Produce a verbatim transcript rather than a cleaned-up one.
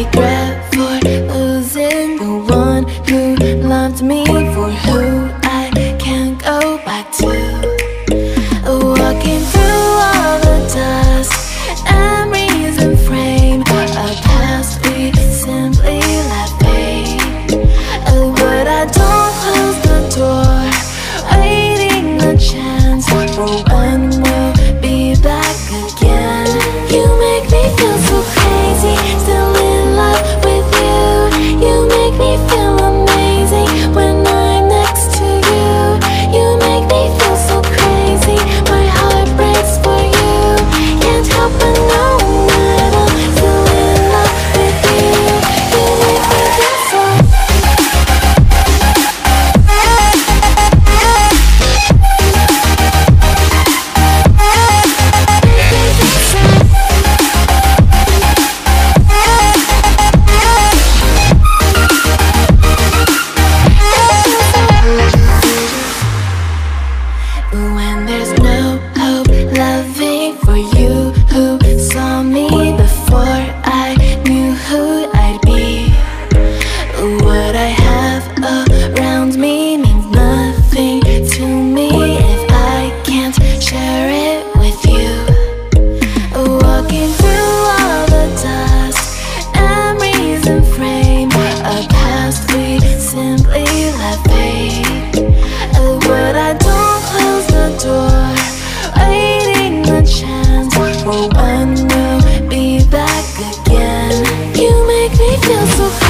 regret for losing the one who loved me, for who I can't go back to. Walking through all the dust, memories and frame, a past we simply let fade. Oh, but I don't close the door, waiting a chance for when we'll be back again. You make me feel so crazy, still in love with you. You make me feel amazing when I'm next to you. You make me feel so crazy, my heart breaks for you. Can't help but know that I'm still in love with you. You make me feel so. When there's no hope loving for you who saw me before I knew who I'd be. What I have around me means nothing to me if I can't share it with you. Walking through all the dust, memories and frame, a past we simply let fade. But I don't close the door, waiting a chance for when we'll be back again. You make me feel so